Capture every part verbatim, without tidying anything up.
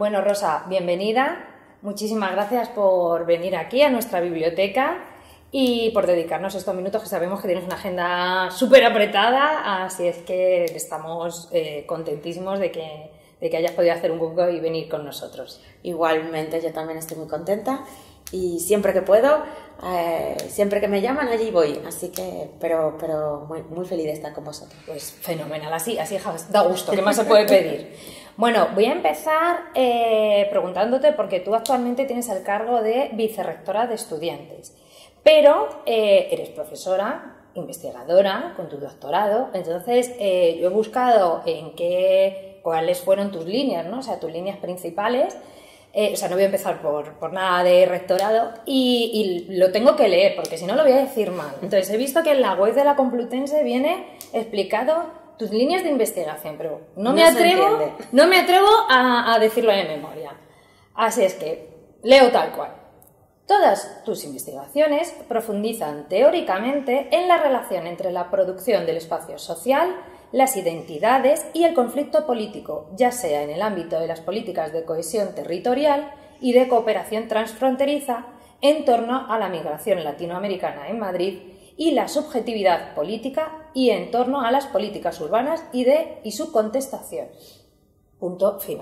Bueno, Rosa, bienvenida. Muchísimas gracias por venir aquí a nuestra biblioteca y por dedicarnos estos minutos, que sabemos que tienes una agenda súper apretada, así es que estamos eh, contentísimos de que, de que hayas podido hacer un hueco y venir con nosotros. Igualmente, yo también estoy muy contenta y siempre que puedo, eh, siempre que me llaman, allí voy, así que, pero, pero muy, muy feliz de estar con vosotros. Pues fenomenal, así, así da gusto, ¿qué más se puede pedir? Bueno, voy a empezar eh, preguntándote, porque tú actualmente tienes el cargo de vicerrectora de estudiantes, pero eh, eres profesora, investigadora, con tu doctorado, entonces eh, yo he buscado en qué, cuáles fueron tus líneas, ¿no? O sea, tus líneas principales. Eh, o sea, no voy a empezar por, por nada de rectorado y, y lo tengo que leer, porque si no lo voy a decir mal. Entonces, he visto que en la web de la Complutense viene explicado tus líneas de investigación, pero no, no me atrevo, no me atrevo a, a decirlo de memoria. Así es que leo tal cual. Todas tus investigaciones profundizan teóricamente en la relación entre la producción del espacio social, las identidades y el conflicto político, ya sea en el ámbito de las políticas de cohesión territorial y de cooperación transfronteriza en torno a la migración latinoamericana en Madrid y la subjetividad política y en torno a las políticas urbanas y, de, y su contestación. Punto final.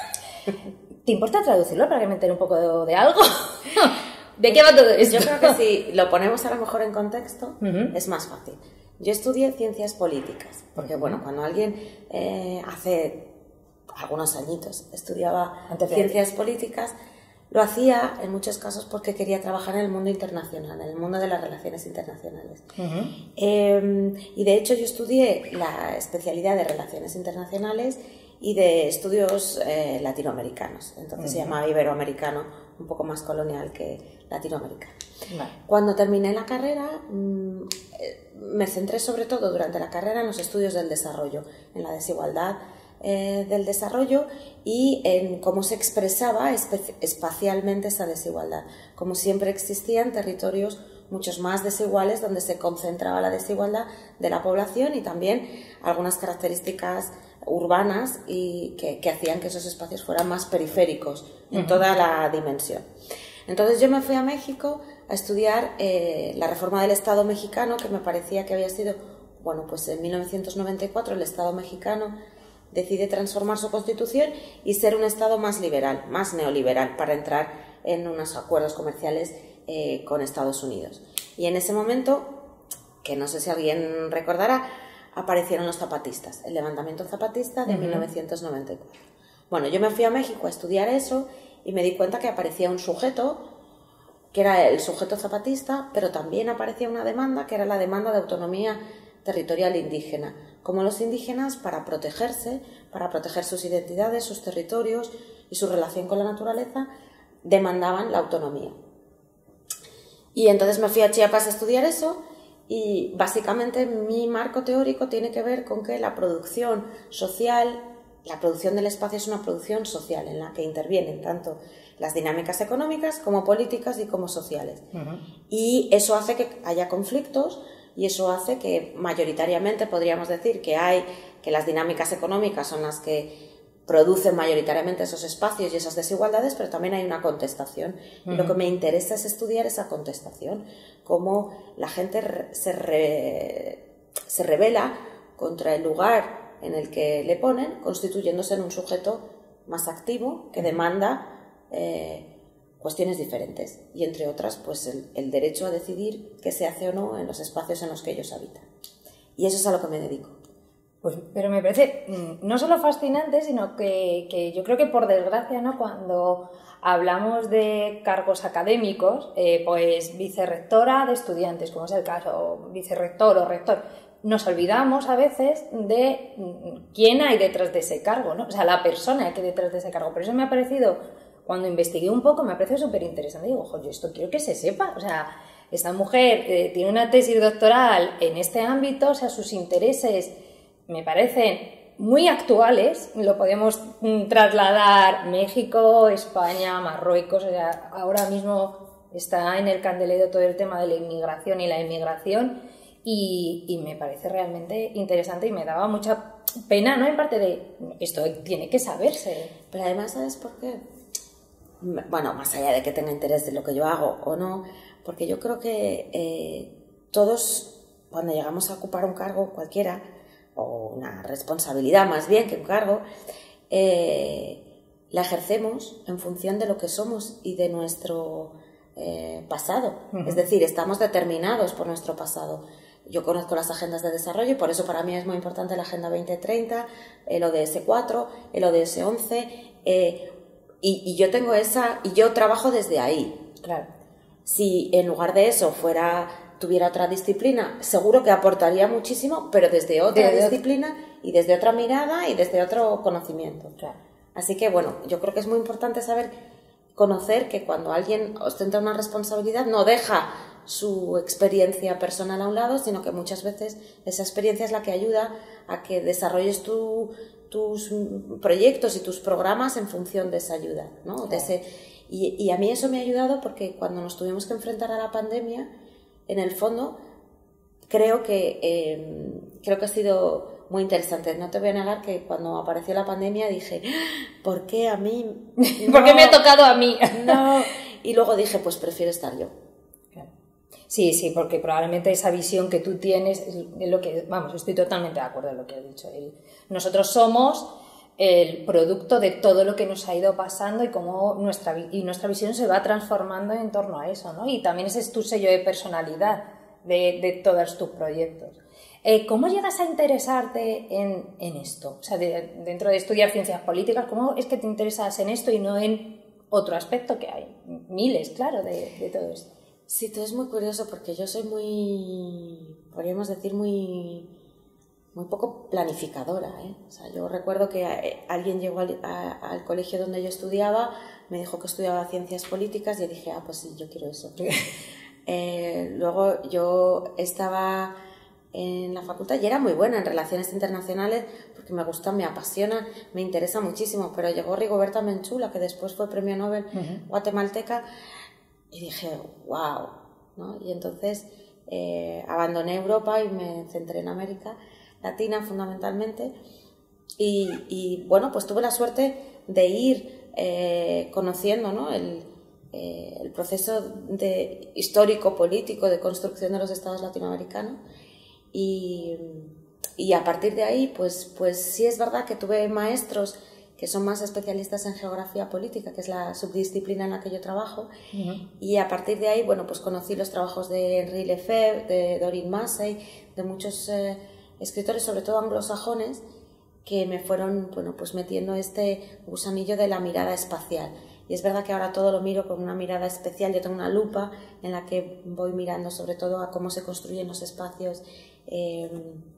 ¿Te importa traducirlo para que me entere un poco de, de algo? ¿De qué va todo esto? Yo creo que si lo ponemos a lo mejor en contexto, uh-huh. es más fácil. Yo estudié ciencias políticas, porque bueno, cuando alguien eh, hace algunos añitos estudiaba Antes ciencias políticas, lo hacía en muchos casos porque quería trabajar en el mundo internacional, en el mundo de las relaciones internacionales. Uh-huh. eh, y de hecho yo estudié la especialidad de relaciones internacionales y de estudios eh, latinoamericanos, entonces uh-huh. se llamaba iberoamericano, un poco más colonial que latinoamericano. Vale. Cuando terminé la carrera, mmm, me centré sobre todo durante la carrera en los estudios del desarrollo, en la desigualdad eh, del desarrollo y en cómo se expresaba espe- espacialmente esa desigualdad. Como siempre existían territorios muchos más desiguales donde se concentraba la desigualdad de la población y también algunas características urbanas y que, que hacían que esos espacios fueran más periféricos en uh-huh. toda la dimensión. Entonces yo me fui a México a estudiar eh, la reforma del Estado mexicano, que me parecía que había sido, bueno, pues en mil novecientos noventa y cuatro el Estado mexicano decide transformar su constitución y ser un Estado más liberal, más neoliberal, para entrar en unos acuerdos comerciales eh, con Estados Unidos. Y en ese momento, que no sé si alguien recordará, aparecieron los zapatistas, el levantamiento zapatista de uh-huh. mil novecientos noventa y cuatro. Bueno, yo me fui a México a estudiar eso y me di cuenta que aparecía un sujeto que era el sujeto zapatista, pero también aparecía una demanda que era la demanda de autonomía territorial indígena, como los indígenas, para protegerse, para proteger sus identidades, sus territorios y su relación con la naturaleza, demandaban la autonomía. Y entonces me fui a Chiapas a estudiar eso y básicamente mi marco teórico tiene que ver con que la producción social, la producción del espacio es una producción social en la que intervienen tanto las dinámicas económicas como políticas y como sociales. Uh-huh. Y eso hace que haya conflictos y eso hace que mayoritariamente podríamos decir que hay que las dinámicas económicas son las que producen mayoritariamente esos espacios y esas desigualdades, pero también hay una contestación. Uh-huh. Y lo que me interesa es estudiar esa contestación, cómo la gente se, re, se rebela contra el lugar en el que le ponen, constituyéndose en un sujeto más activo que demanda eh, cuestiones diferentes y entre otras pues el, el derecho a decidir qué se hace o no en los espacios en los que ellos habitan. Y eso es a lo que me dedico. Pues, pero me parece no solo fascinante, sino que, que yo creo que por desgracia, ¿no? Cuando hablamos de cargos académicos, eh, pues vicerrectora de estudiantes, como es el caso, vicerrector o rector, nos olvidamos a veces de quién hay detrás de ese cargo, ¿no? O sea, la persona que hay detrás de ese cargo. Por eso me ha parecido, cuando investigué un poco, me ha parecido súper interesante. Digo, ojo, yo esto quiero que se sepa. O sea, esta mujer eh, tiene una tesis doctoral en este ámbito, o sea, sus intereses me parecen muy actuales. Lo podemos mm, trasladar México, España, Marruecos. O sea, ahora mismo está en el candelero todo el tema de la inmigración y la inmigración. Y, y me parece realmente interesante y me daba mucha pena, ¿no? En parte de, esto tiene que saberse. Pero además, ¿sabes por qué? Bueno, más allá de que tenga interés en lo que yo hago o no, porque yo creo que eh, todos, cuando llegamos a ocupar un cargo cualquiera, o una responsabilidad más bien que un cargo, eh, la ejercemos en función de lo que somos y de nuestro eh, pasado. Uh-huh. Es decir, estamos determinados por nuestro pasado. Yo conozco las agendas de desarrollo y por eso para mí es muy importante la Agenda veinte treinta, el O D S cuatro, el O D S once, eh, y, y yo tengo esa, y yo trabajo desde ahí. Claro. Si en lugar de eso fuera, tuviera otra disciplina, seguro que aportaría muchísimo, pero desde otra de, disciplina y desde otra mirada y desde otro conocimiento. Claro. Así que bueno, yo creo que es muy importante saber, conocer que cuando alguien ostenta una responsabilidad no deja su experiencia personal a un lado, sino que muchas veces esa experiencia es la que ayuda a que desarrolles tu, tus proyectos y tus programas en función de esa ayuda, ¿no? Claro. De ese, y, y a mí eso me ha ayudado porque cuando nos tuvimos que enfrentar a la pandemia, en el fondo creo que eh, creo que ha sido muy interesante. No te voy a negar que cuando apareció la pandemia dije, ¿por qué a mí? No, ¿por qué me ha tocado a mí? No. Y luego dije, pues prefiero estar yo. Sí, sí, porque probablemente esa visión que tú tienes es lo que, vamos, estoy totalmente de acuerdo en lo que has dicho. El, nosotros somos el producto de todo lo que nos ha ido pasando y cómo nuestra, y nuestra visión se va transformando en torno a eso, ¿no? Y también ese es tu sello de personalidad de, de todos tus proyectos. Eh, ¿Cómo llegas a interesarte en, en esto? O sea, de, dentro de estudiar ciencias políticas, ¿cómo es que te interesas en esto y no en otro aspecto que hay? Miles, claro, de, de todo esto. Sí, todo es muy curioso porque yo soy muy, podríamos decir, muy, muy poco planificadora, ¿eh? O sea, yo recuerdo que alguien llegó al, a, al colegio donde yo estudiaba, me dijo que estudiaba ciencias políticas y yo dije, ah, pues sí, yo quiero eso. eh, luego yo estaba en la facultad y era muy buena en relaciones internacionales porque me gusta, me apasiona, me interesa muchísimo, pero llegó Rigoberta Menchú, la que después fue premio Nobel uh-huh. guatemalteca, y dije, wow, ¿no? Y entonces eh, abandoné Europa y me centré en América Latina fundamentalmente y, y bueno, pues tuve la suerte de ir eh, conociendo, ¿no? el, eh, el proceso de, histórico, político de construcción de los estados latinoamericanos y, y a partir de ahí pues, pues sí es verdad que tuve maestros que son más especialistas en geografía política, que es la subdisciplina en la que yo trabajo. Uh-huh. Y a partir de ahí, bueno, pues conocí los trabajos de Henri Lefebvre, de Doreen Massey, de muchos eh, escritores, sobre todo anglosajones, que me fueron, bueno, pues metiendo este gusanillo de la mirada espacial. Y es verdad que ahora todo lo miro con una mirada especial. Yo tengo una lupa en la que voy mirando sobre todo a cómo se construyen los espacios eh,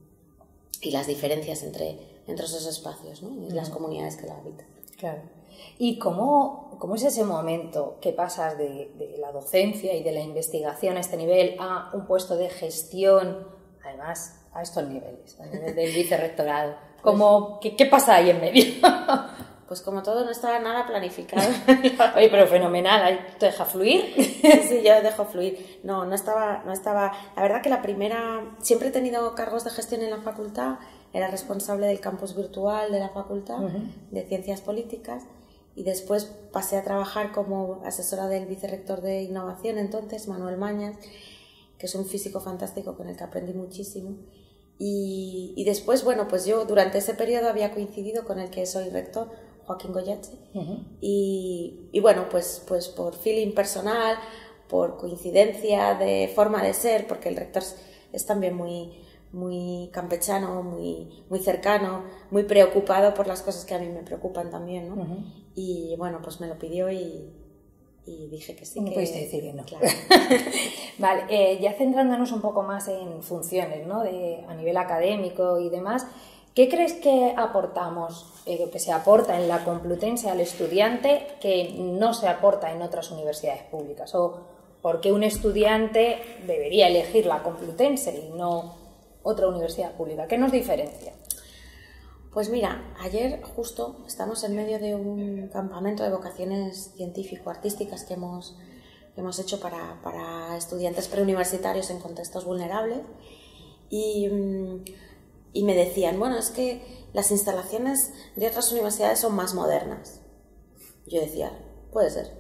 y las diferencias entre... entre esos espacios, ¿no? Y las comunidades que la habitan. Claro. ¿Y cómo, cómo es ese momento que pasas de, de la docencia y de la investigación a este nivel a un puesto de gestión, además a estos niveles, a nivel del vicerrectorado? ¿Cómo, qué, ¿Qué pasa ahí en medio? Pues como todo no estaba nada planificado. Oye, pero fenomenal, ¿te deja fluir? Sí, yo dejo fluir. No, no estaba, no estaba... La verdad que la primera... Siempre he tenido cargos de gestión en la facultad. Era responsable del campus virtual de la facultad, uh-huh. de Ciencias Políticas, y después pasé a trabajar como asesora del vicerrector de Innovación, entonces, Manuel Mañas, que es un físico fantástico con el que aprendí muchísimo. Y, y después, bueno, pues yo durante ese periodo había coincidido con el que soy rector, Joaquín Goyache, uh-huh. y, y bueno, pues, pues por feeling personal, por coincidencia de forma de ser, porque el rector es también muy... muy campechano, muy, muy cercano, muy preocupado por las cosas que a mí me preocupan también, ¿no? Uh-huh. Y bueno, pues me lo pidió y, y dije que sí. No que... pudiste decir que no. Claro. Vale, eh, ya centrándonos un poco más en funciones, ¿no? De, a nivel académico y demás, ¿qué crees que aportamos, eh, que se aporta en la Complutense al estudiante que no se aporta en otras universidades públicas? ¿O por qué un estudiante debería elegir la Complutense y no otra universidad pública? ¿Qué nos diferencia? Pues mira, ayer justo estamos en medio de un campamento de vocaciones científico-artísticas que hemos, que hemos hecho para, para estudiantes preuniversitarios en contextos vulnerables y, y me decían, bueno, es que las instalaciones de otras universidades son más modernas. Yo decía, puede ser.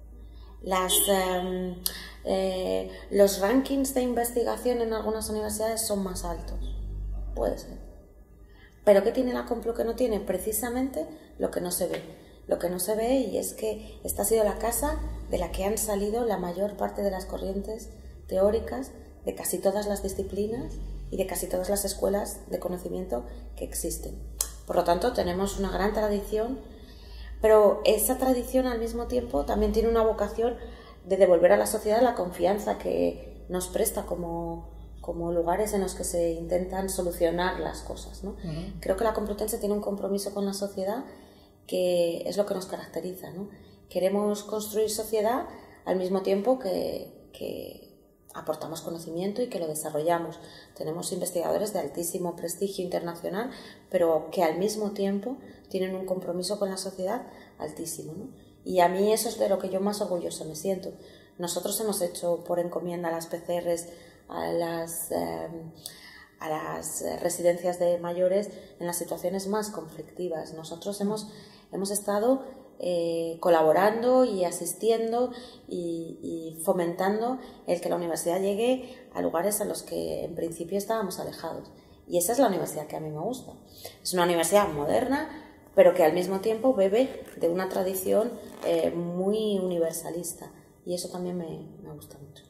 Las, eh, eh, los rankings de investigación en algunas universidades son más altos. Puede ser. ¿Pero qué tiene la Complu que no tiene? Precisamente lo que no se ve. Lo que no se ve, y es que esta ha sido la casa de la que han salido la mayor parte de las corrientes teóricas de casi todas las disciplinas y de casi todas las escuelas de conocimiento que existen. Por lo tanto, tenemos una gran tradición, pero esa tradición al mismo tiempo también tiene una vocación de devolver a la sociedad la confianza que nos presta como, como lugares en los que se intentan solucionar las cosas, ¿no? Uh-huh. Creo que la Complutense tiene un compromiso con la sociedad que es lo que nos caracteriza, ¿no? Queremos construir sociedad al mismo tiempo que, que aportamos conocimiento y que lo desarrollamos. Tenemos investigadores de altísimo prestigio internacional, pero que al mismo tiempo tienen un compromiso con la sociedad altísimo, ¿no? Y a mí eso es de lo que yo más orgullosa me siento. Nosotros hemos hecho por encomienda las P C Rs a las, eh, a las residencias de mayores en las situaciones más conflictivas. Nosotros hemos, hemos estado eh, colaborando y asistiendo y, y fomentando el que la universidad llegue a lugares a los que en principio estábamos alejados. Y esa es la universidad que a mí me gusta. Es una universidad moderna, pero que al mismo tiempo bebe de una tradición eh, muy universalista. Y eso también me, me gusta mucho.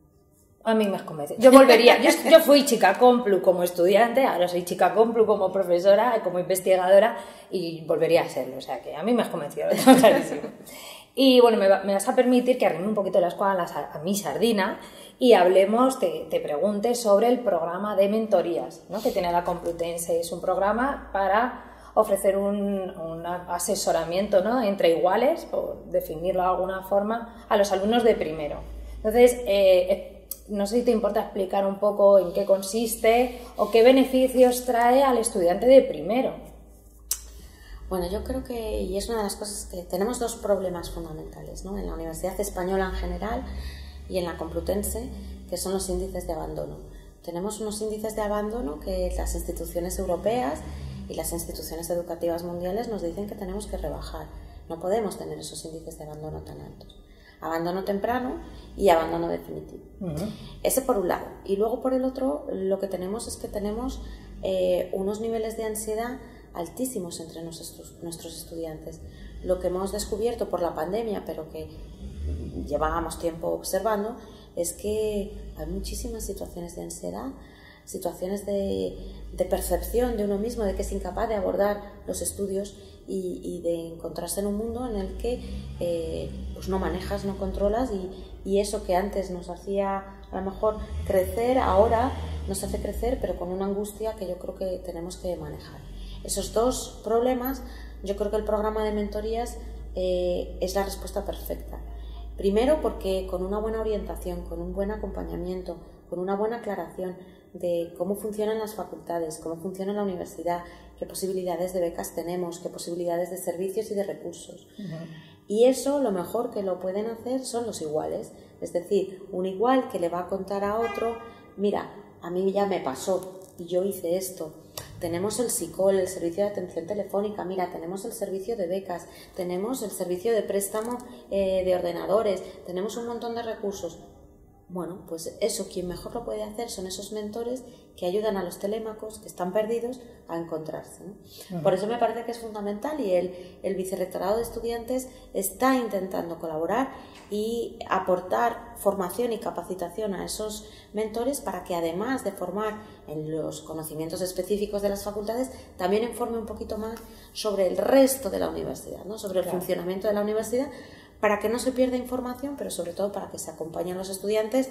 A mí me has convencido. Yo volvería. Yo, yo fui chica Complu como estudiante, ahora soy chica Complu como profesora, como investigadora, y volvería a serlo. O sea que a mí me has convencido, lo tengo clarísimo. Y bueno, me, va, me vas a permitir que arrime un poquito la escuela a, a mi sardina y hablemos, te, te pregunte sobre el programa de mentorías, ¿no?, que tiene la Complutense. Es un programa para ofrecer un, un asesoramiento, ¿no?, entre iguales, por definirlo de alguna forma, a los alumnos de primero. Entonces, eh, no sé si te importa explicar un poco en qué consiste o qué beneficios trae al estudiante de primero. Bueno, yo creo que, y es una de las cosas que tenemos dos problemas fundamentales, ¿no?, en la Universidad Española en general y en la Complutense, que son los índices de abandono. Tenemos unos índices de abandono que las instituciones europeas y las instituciones educativas mundiales nos dicen que tenemos que rebajar. No podemos tener esos índices de abandono tan altos. Abandono temprano y abandono definitivo. Uh-huh. Ese por un lado. Y luego por el otro, lo que tenemos es que tenemos eh, unos niveles de ansiedad altísimos entre nuestros, nuestros estudiantes. Lo que hemos descubierto por la pandemia, pero que llevábamos tiempo observando, es que hay muchísimas situaciones de ansiedad, situaciones de, de percepción de uno mismo, de que es incapaz de abordar los estudios y, y de encontrarse en un mundo en el que eh, pues no manejas, no controlas, y, y eso que antes nos hacía a lo mejor crecer, ahora nos hace crecer, pero con una angustia que yo creo que tenemos que manejar. Esos dos problemas, yo creo que el programa de mentorías eh, es la respuesta perfecta. Primero porque con una buena orientación, con un buen acompañamiento, con una buena aclaración de cómo funcionan las facultades, cómo funciona la universidad, qué posibilidades de becas tenemos, qué posibilidades de servicios y de recursos. Uh-huh. Y eso lo mejor que lo pueden hacer son los iguales. Es decir, un igual que le va a contar a otro, mira, a mí ya me pasó y yo hice esto. Tenemos el SICOL, el servicio de atención telefónica, mira, tenemos el servicio de becas, tenemos el servicio de préstamo eh, de ordenadores, tenemos un montón de recursos. Bueno, pues eso, quien mejor lo puede hacer son esos mentores que ayudan a los telémacos que están perdidos a encontrarse, ¿no? Uh-huh. Por eso me parece que es fundamental, y el, el Vicerrectorado de Estudiantes está intentando colaborar y aportar formación y capacitación a esos mentores para que, además de formar en los conocimientos específicos de las facultades, también informe un poquito más sobre el resto de la universidad, ¿no?, sobre el claro. funcionamiento de la universidad, para que no se pierda información, pero sobre todo para que se acompañen los estudiantes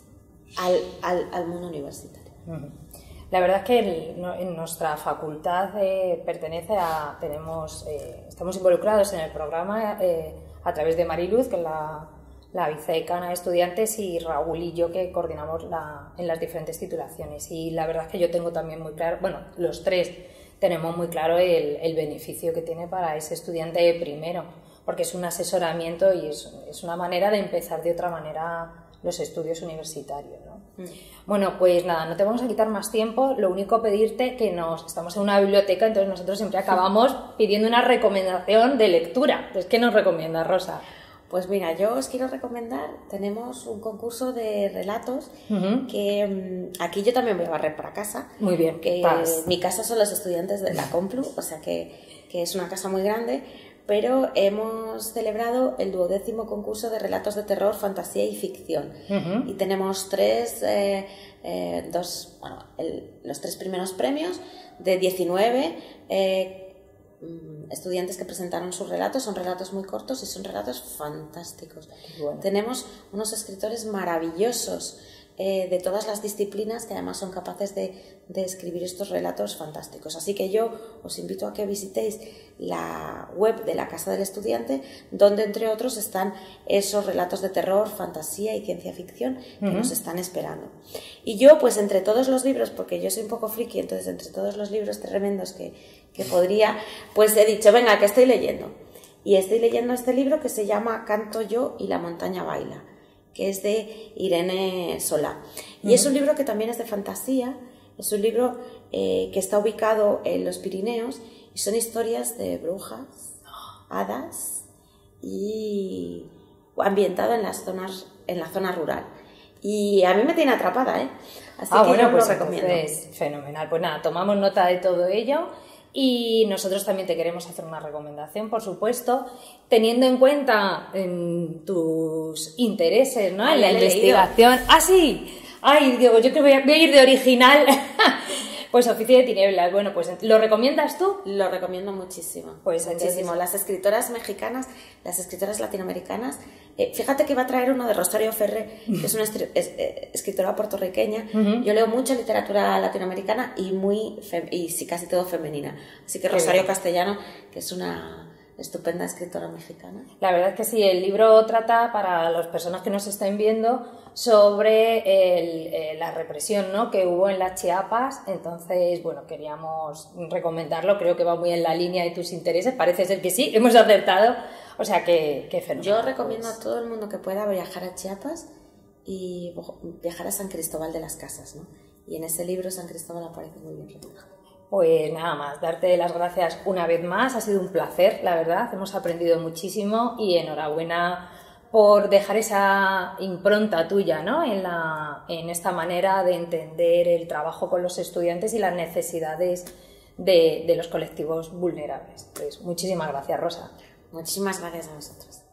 al, al, al mundo universitario. La verdad es que el, no, en nuestra facultad eh, pertenece a, tenemos, eh, estamos involucrados en el programa eh, a través de Mariluz, que es la, la vicedecana de estudiantes, y Raúl y yo, que coordinamos la, en las diferentes titulaciones. Y la verdad es que yo tengo también muy claro, bueno, los tres tenemos muy claro el, el beneficio que tiene para ese estudiante de primero. porque es un asesoramiento y es, es una manera de empezar de otra manera los estudios universitarios, ¿no? Mm. Bueno, pues nada, no te vamos a quitar más tiempo, lo único pedirte que nos... Estamos en una biblioteca, entonces nosotros siempre acabamos pidiendo una recomendación de lectura. Entonces, ¿qué nos recomiendas, Rosa? Pues mira, yo os quiero recomendar, tenemos un concurso de relatos uh-huh. que um, aquí yo también voy a barrer para casa. Muy bien. Que mi casa son los estudiantes de la Complu, o sea que, que es una casa muy grande, pero hemos celebrado el duodécimo concurso de relatos de terror, fantasía y ficción. Uh-huh. Y tenemos tres, eh, eh, dos, bueno, el, los tres primeros premios de diecinueve eh, estudiantes que presentaron sus relatos. Son relatos muy cortos y son relatos fantásticos. Bueno. Tenemos unos escritores maravillosos eh, de todas las disciplinas que además son capaces de, de escribir estos relatos fantásticos. Así que yo os invito a que visitéis la web de la Casa del Estudiante, donde entre otros están esos relatos de terror, fantasía y ciencia ficción que uh-huh. nos están esperando. Y yo, pues entre todos los libros, porque yo soy un poco friki, entonces entre todos los libros tremendos que, que podría, pues he dicho, venga, que estoy leyendo. Y estoy leyendo este libro que se llama Canto yo y la montaña baila, que es de Irene Solá. Y uh-huh. es un libro que también es de fantasía, es un libro eh, que está ubicado en los Pirineos y son historias de brujas, hadas y ambientado en las zonas, en la zona rural. Y a mí me tiene atrapada, ¿eh? Así ah, que bueno, yo pues lo recomiendo. Entonces, fenomenal. Pues nada, tomamos nota de todo ello. Y nosotros también te queremos hacer una recomendación, por supuesto, teniendo en cuenta en tus intereses, ¿no? Ay, en la investigación. Leído. ¡Ah, sí! Ay, digo, yo creo que voy a, voy a ir de original. Pues Oficio de Tinieblas. Bueno, pues ¿lo recomiendas tú? Lo recomiendo muchísimo. Pues muchísimo. entonces... Las escritoras mexicanas, las escritoras latinoamericanas. Eh, fíjate que va a traer uno de Rosario Ferré, que es una es, eh, escritora puertorriqueña. Uh-huh. Yo leo mucha literatura latinoamericana y muy fem- y sí, casi todo femenina. Así que Rosario Castellano, que es una estupenda escritora mexicana. La verdad es que sí, el libro trata, para las personas que nos estén viendo, sobre el, eh, la represión, ¿no?, que hubo en las Chiapas. Entonces, bueno, queríamos recomendarlo, creo que va muy en la línea de tus intereses, parece ser que sí, hemos acertado, o sea que, que fenomenal. Yo recomiendo pues a todo el mundo que pueda viajar a Chiapas y viajar a San Cristóbal de las Casas, ¿no? Y en ese libro San Cristóbal aparece muy bien reflejado. Pues nada más, darte las gracias una vez más, ha sido un placer, la verdad, hemos aprendido muchísimo y enhorabuena por dejar esa impronta tuya, ¿no?, en, la, en esta manera de entender el trabajo con los estudiantes y las necesidades de, de los colectivos vulnerables. Pues muchísimas gracias, Rosa. Muchísimas gracias a vosotros.